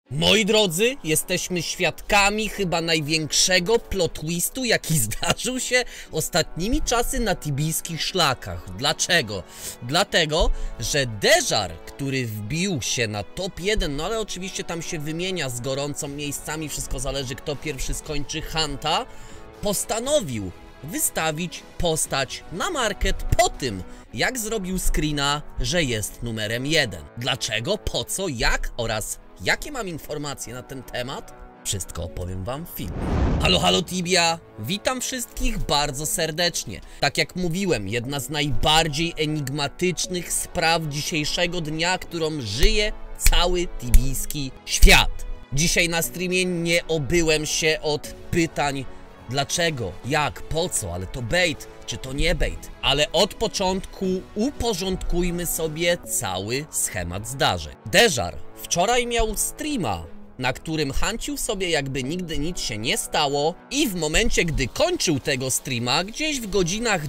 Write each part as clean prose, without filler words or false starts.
Moi drodzy, jesteśmy świadkami chyba największego plot twistu, jaki zdarzył się ostatnimi czasy na tibijskich szlakach. Dlaczego? Dlatego, że Dejar, który wbił się na top 1, no ale oczywiście tam się wymienia z gorącą miejscami, wszystko zależy kto pierwszy skończy Hunta, postanowił wystawić postać na market po tym, jak zrobił screena, że jest numerem 1. Dlaczego, po co, jak oraz jakie mam informacje na ten temat? Wszystko opowiem wam w filmie. Halo, halo Tibia! Witam wszystkich bardzo serdecznie. Tak jak mówiłem, jedna z najbardziej enigmatycznych spraw dzisiejszego dnia, którą żyje cały tibijski świat. Dzisiaj na streamie nie obyłem się od pytań dlaczego, jak, po co, ale to bait, czy to nie bait. Ale od początku uporządkujmy sobie cały schemat zdarzeń. Dejar wczoraj miał streama, na którym hancił sobie jakby nigdy nic się nie stało i w momencie, gdy kończył tego streama, gdzieś w godzinach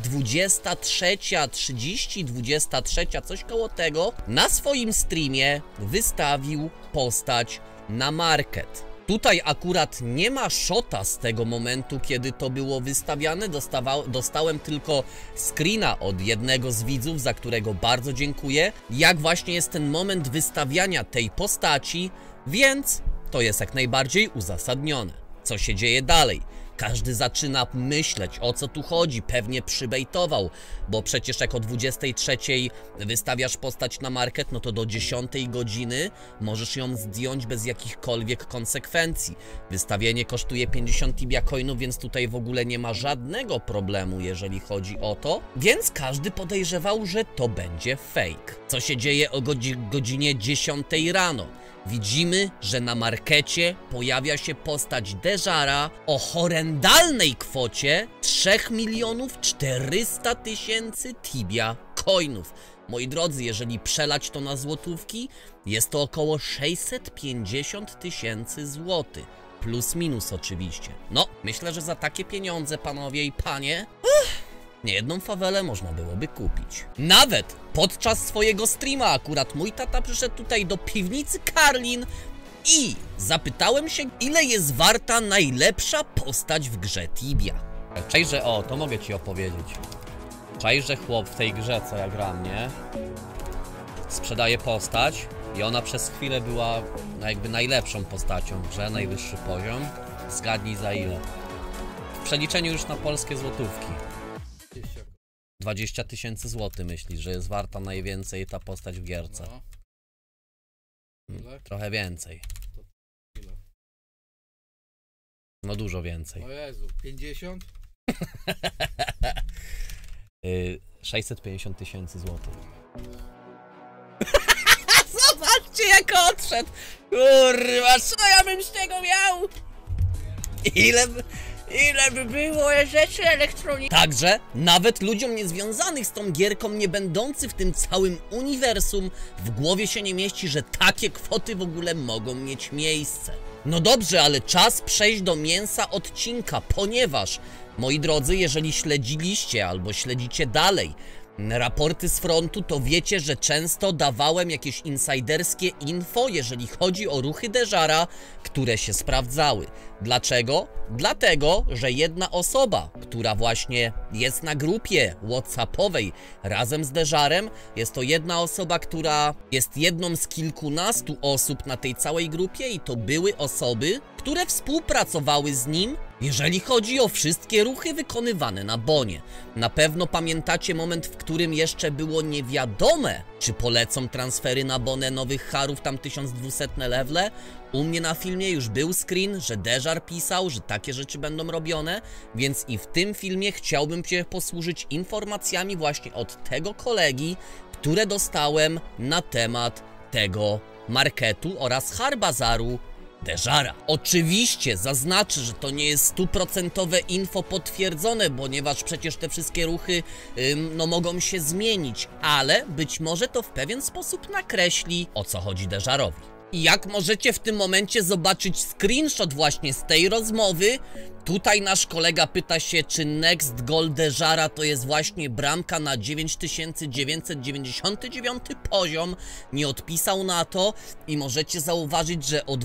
23:30, 23, coś koło tego, na swoim streamie wystawił postać na market. Tutaj akurat nie ma shota z tego momentu, kiedy to było wystawiane. Dostałem tylko screena od jednego z widzów, za którego bardzo dziękuję, jak właśnie jest ten moment wystawiania tej postaci, więc to jest jak najbardziej uzasadnione. Co się dzieje dalej? Każdy zaczyna myśleć, o co tu chodzi, pewnie przybejtował, bo przecież jak o 23:00 wystawiasz postać na market, no to do 10:00 godziny możesz ją zdjąć bez jakichkolwiek konsekwencji. Wystawienie kosztuje 50 tibia coinów, więc tutaj w ogóle nie ma żadnego problemu, jeżeli chodzi o to, więc każdy podejrzewał, że to będzie fake. Co się dzieje o godzinie 10:00 rano? Widzimy, że na markecie pojawia się postać Dejara o horrendalnej kwocie 3 400 000 tibia coinów. Moi drodzy, jeżeli przelać to na złotówki, jest to około 650 000 złotych. Plus minus oczywiście. No, myślę, że za takie pieniądze, panowie i panie, niejedną fawelę można byłoby kupić. Nawet podczas swojego streama akurat mój tata przyszedł tutaj do piwnicy Karlin i zapytałem się, ile jest warta najlepsza postać w grze Tibia. Cześć, że to mogę ci opowiedzieć. Cześć, że chłop w tej grze, co ja gram, nie? Sprzedaje postać i ona przez chwilę była jakby najlepszą postacią w grze, najwyższy poziom. Zgadnij za ile. W przeliczeniu już na polskie złotówki. 20 000 złotych myślisz, że jest warta najwięcej ta postać w gierce? Trochę więcej. No dużo więcej. O Jezu, 50? 650 000 złotych. Zobaczcie jak odszedł! Kurwa, co ja bym z tego miał? Ile by było rzeczy elektronicznych? Także nawet ludziom niezwiązanych z tą gierką, nie będący w tym całym uniwersum, w głowie się nie mieści, że takie kwoty w ogóle mogą mieć miejsce. No dobrze, ale czas przejść do mięsa odcinka, ponieważ, moi drodzy, jeżeli śledziliście albo śledzicie dalej raporty z frontu, to wiecie, że często dawałem jakieś insiderskie info, jeżeli chodzi o ruchy Dejara, które się sprawdzały. Dlaczego? Dlatego, że jedna osoba, która właśnie jest na grupie whatsappowej razem z Dejarem, jest to jedna osoba, która jest jedną z kilkunastu osób na tej całej grupie i to były osoby, które współpracowały z nim, jeżeli chodzi o wszystkie ruchy wykonywane na bonie. Na pewno pamiętacie moment, w którym jeszcze było niewiadome, czy polecą transfery na bonę nowych harów, tam 1200 levele. U mnie na filmie już był screen, że Dejar pisał, że takie rzeczy będą robione, więc i w tym filmie chciałbym się posłużyć informacjami właśnie od tego kolegi, które dostałem na temat tego marketu oraz harbazaru Dejara. Oczywiście zaznaczę, że to nie jest 100% info potwierdzone, ponieważ przecież te wszystkie ruchy no mogą się zmienić, ale być może to w pewien sposób nakreśli, o co chodzi Dejarowi. I jak możecie w tym momencie zobaczyć screenshot właśnie z tej rozmowy, tutaj nasz kolega pyta się, czy next goal Deżara to jest właśnie bramka na 9999 poziom. Nie odpisał na to i możecie zauważyć, że o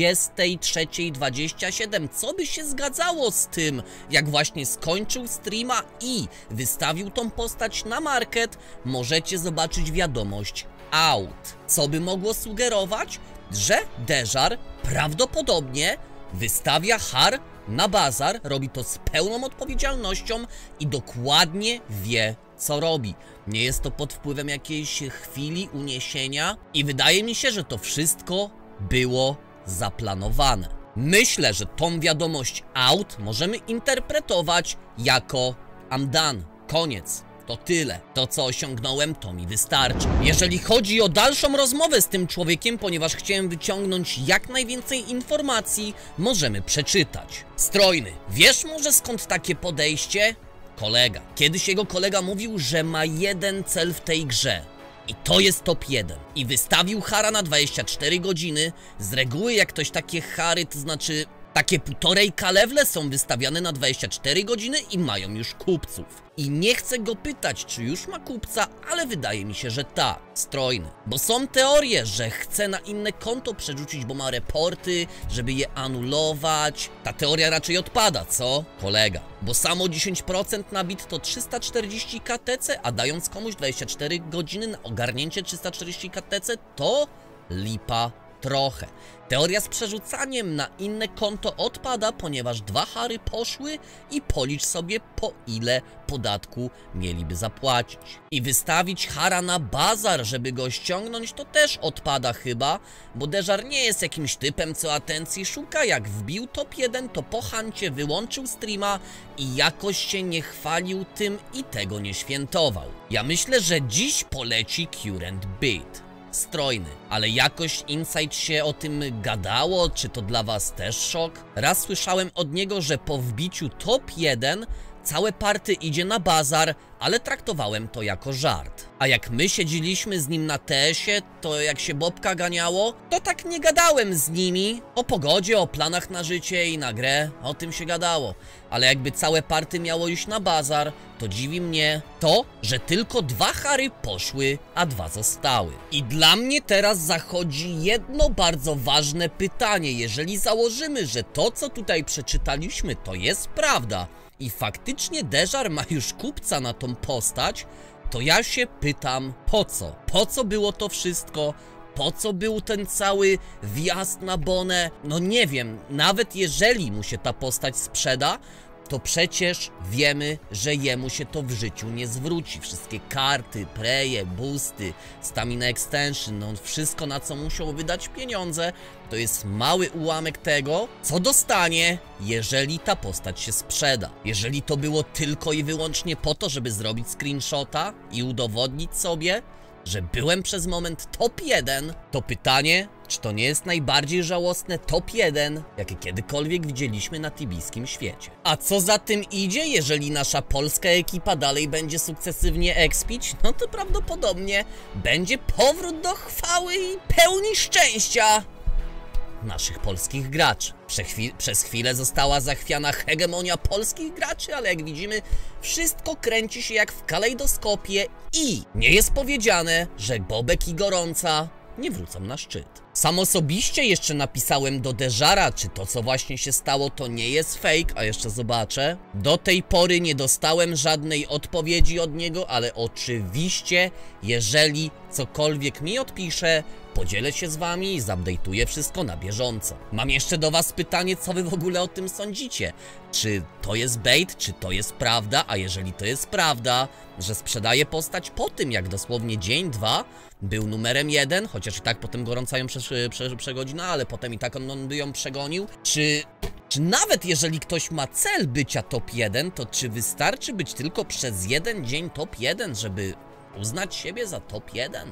23:27, co by się zgadzało z tym, jak właśnie skończył streama i wystawił tą postać na market, możecie zobaczyć wiadomość out. Co by mogło sugerować? Że Deżar prawdopodobnie wystawia Har na bazar, robi to z pełną odpowiedzialnością i dokładnie wie, co robi. Nie jest to pod wpływem jakiejś chwili uniesienia i wydaje mi się, że to wszystko było zaplanowane. Myślę, że tą wiadomość out możemy interpretować jako I'm done, koniec. To tyle. To, co osiągnąłem, to mi wystarczy. Jeżeli chodzi o dalszą rozmowę z tym człowiekiem, ponieważ chciałem wyciągnąć jak najwięcej informacji, możemy przeczytać. Strojny, wiesz może skąd takie podejście? Kolega. Kiedyś jego kolega mówił, że ma jeden cel w tej grze. I to jest top 1. I wystawił Hara na 24 godziny. Z reguły jak ktoś takie Hary, to znaczy takie 1,5K levele są wystawiane na 24 godziny i mają już kupców. I nie chcę go pytać, czy już ma kupca, ale wydaje mi się, że tak. Strojny. Bo są teorie, że chce na inne konto przerzucić, bo ma reporty, żeby je anulować. Ta teoria raczej odpada, co? Kolega. Bo samo 10% na bit to 340 KTC, a dając komuś 24 godziny na ogarnięcie 340 KTC, to lipa trochę. Teoria z przerzucaniem na inne konto odpada, ponieważ 2 Hary poszły i policz sobie, po ile podatku mieliby zapłacić. I wystawić Hara na bazar, żeby go ściągnąć, to też odpada chyba, bo Deżar nie jest jakimś typem, co atencji szuka. Jak wbił top 1, to po hancie wyłączył streama i jakoś się nie chwalił tym i tego nie świętował. Ja myślę, że dziś poleci current beat. Strojny, ale jakoś Insight się o tym gadało, czy to dla was też szok? Raz słyszałem od niego, że po wbiciu top 1 całe party idzie na bazar, ale traktowałem to jako żart. A jak my siedzieliśmy z nim na TS-ie, to jak się Bobka ganiało, to tak nie gadałem z nimi. O pogodzie, o planach na życie i na grę, o tym się gadało. Ale jakby całe party miało iść na bazar, to dziwi mnie to, że tylko 2 Hary poszły, a 2 zostały. I dla mnie teraz zachodzi jedno bardzo ważne pytanie. Jeżeli założymy, że to, co tutaj przeczytaliśmy, to jest prawda i faktycznie Deżar ma już kupca na tą postać, to ja się pytam, po co? Po co było to wszystko? Po co był ten cały wjazd na Bonę? No nie wiem, nawet jeżeli mu się ta postać sprzeda, to przecież wiemy, że jemu się to w życiu nie zwróci. Wszystkie karty, preje, boosty, stamina extension, no wszystko, na co musiał wydać pieniądze, to jest mały ułamek tego, co dostanie, jeżeli ta postać się sprzeda. Jeżeli to było tylko i wyłącznie po to, żeby zrobić screenshota i udowodnić sobie, że byłem przez moment top 1, to pytanie, czy to nie jest najbardziej żałosne top 1, jakie kiedykolwiek widzieliśmy na tibijskim świecie. A co za tym idzie, jeżeli nasza polska ekipa dalej będzie sukcesywnie expić, no to prawdopodobnie będzie powrót do chwały i pełni szczęścia naszych polskich graczy. Przez chwilę została zachwiana hegemonia polskich graczy, ale jak widzimy, wszystko kręci się jak w kalejdoskopie i nie jest powiedziane, że Bobek i Gorąca nie wrócą na szczyt. Sam osobiście jeszcze napisałem do Deżara, czy to, co właśnie się stało, to nie jest fake, a jeszcze zobaczę. Do tej pory nie dostałem żadnej odpowiedzi od niego, ale oczywiście, jeżeli cokolwiek mi odpisze, podzielę się z wami i zupdate'uję wszystko na bieżąco. Mam jeszcze do was pytanie, co wy w ogóle o tym sądzicie? Czy to jest bait, czy to jest prawda? A jeżeli to jest prawda, że sprzedaje postać po tym, jak dosłownie dzień, 2 był numerem 1, chociaż i tak potem Gorąca ją przegodził, ale potem i tak on by ją przegonił. Czy nawet jeżeli ktoś ma cel bycia top 1, to czy wystarczy być tylko przez jeden dzień top 1, żeby uznać siebie za top 1?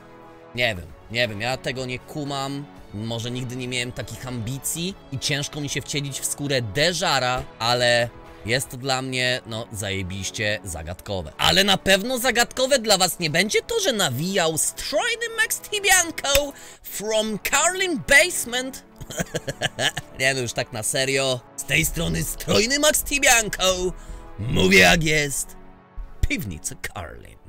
Nie wiem, ja tego nie kumam. Może nigdy nie miałem takich ambicji i ciężko mi się wcielić w skórę Deżara, ale jest to dla mnie, no, zajebiście zagadkowe. Ale na pewno zagadkowe dla was nie będzie to, że nawijał strojny Max Tibianco from Carlin Basement. Nie no, już tak na serio. Z tej strony strojny Max Tibianco. Mówię jak jest. Piwnica Carlin.